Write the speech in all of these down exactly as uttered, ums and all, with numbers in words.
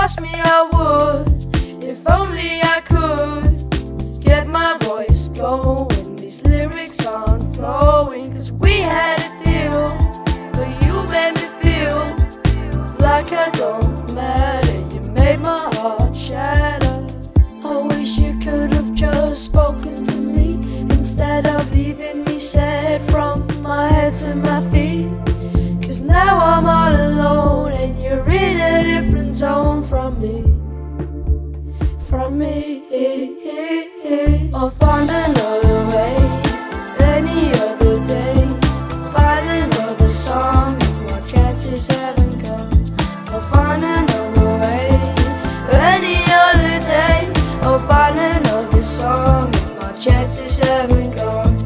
trust me I would, if only I could get my voice going. These lyrics aren't flowing, cause we had a deal, but you made me feel like I don't matter. You made my heart shatter. I wish you could have just spoken to me instead of leaving me sad from my head to my feet. Cause now I'm all alone and you're in a different zone from me, from me. I'll find another way, any other day, find another song if my chances haven't come. I'll find another way, any other day, I'll find another song if my chances haven't gone.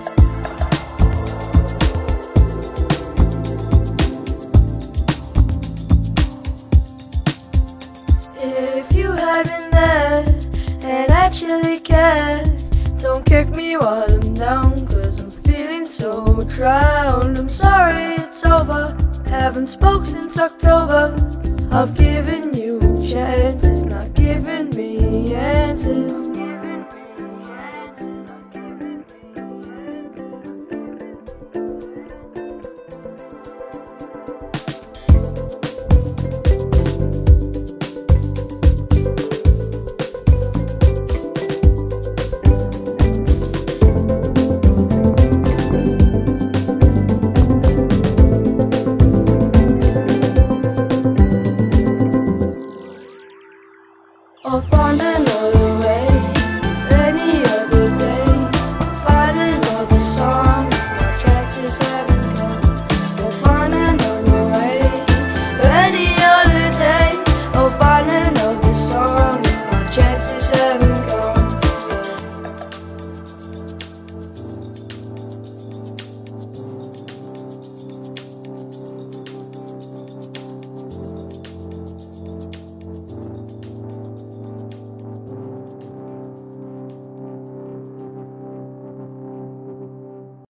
If you had been there and actually cared, don't kick me while I'm down, cause I'm feeling so drowned. I'm sorry it's over, haven't spoke since October. I've given you chances, not giving me answers. I'll find